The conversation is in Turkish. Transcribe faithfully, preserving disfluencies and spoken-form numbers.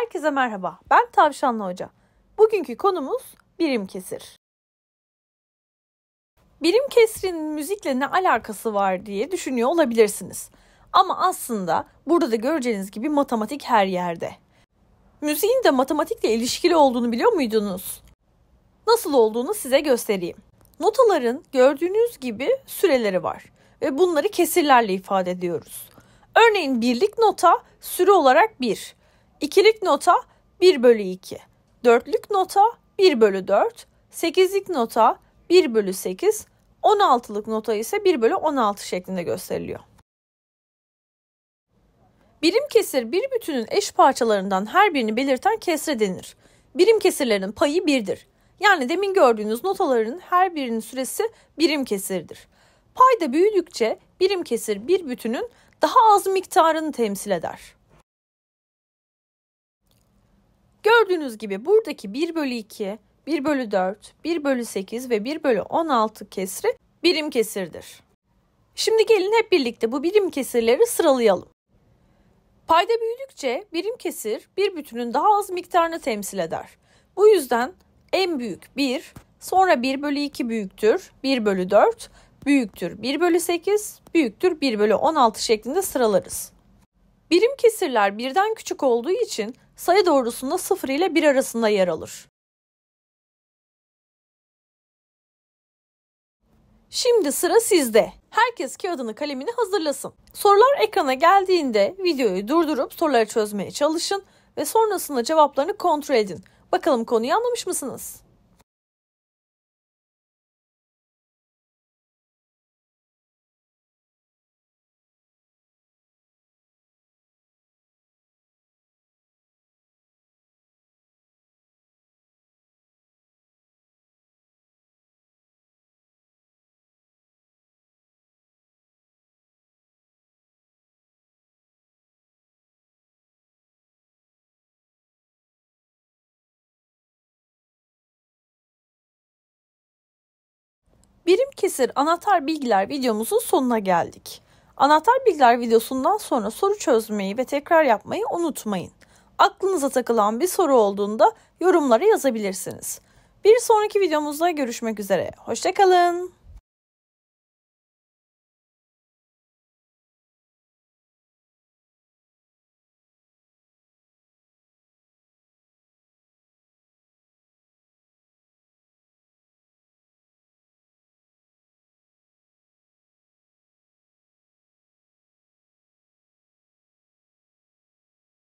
Herkese merhaba, ben Tavşanlı Hoca. Bugünkü konumuz birim kesir. Birim kesrin müzikle ne alakası var diye düşünüyor olabilirsiniz. Ama aslında burada da göreceğiniz gibi matematik her yerde. Müziğin de matematikle ilişkili olduğunu biliyor muydunuz? Nasıl olduğunu size göstereyim. Notaların gördüğünüz gibi süreleri var ve bunları kesirlerle ifade ediyoruz. Örneğin birlik nota süre olarak bir, ikilik nota bir bölü iki, dörtlük nota bir bölü dört, sekizlik nota bir bölü sekiz, on altılık nota ise bir bölü on altı şeklinde gösteriliyor. Birim kesir bir bütünün eş parçalarından her birini belirten kesre denir. Birim kesirlerin payı birdir. Yani demin gördüğünüz notaların her birinin süresi birim kesirdir. Payda büyüdükçe birim kesir bir bütünün daha az miktarını temsil eder. Gördüğünüz gibi buradaki bir bölü iki, bir bölü dört, bir bölü sekiz ve bir bölü on altı kesri birim kesirdir. Şimdi gelin hep birlikte bu birim kesirleri sıralayalım. Payda büyüdükçe birim kesir bir bütünün daha az miktarını temsil eder. Bu yüzden en büyük bir, sonra bir bölü iki büyüktür, bir bölü dört, büyüktür bir bölü sekiz, büyüktür bir bölü on altı şeklinde sıralarız. Birim kesirler birden küçük olduğu için sayı doğrusunda sıfır ile bir arasında yer alır. Şimdi sıra sizde. Herkes kağıdını kalemini hazırlasın. Sorular ekrana geldiğinde videoyu durdurup soruları çözmeye çalışın ve sonrasında cevaplarını kontrol edin. Bakalım konuyu anlamış mısınız? Birim kesir anahtar bilgiler videomuzun sonuna geldik. Anahtar bilgiler videosundan sonra soru çözmeyi ve tekrar yapmayı unutmayın. Aklınıza takılan bir soru olduğunda yorumlara yazabilirsiniz. Bir sonraki videomuzda görüşmek üzere. Hoşça kalın.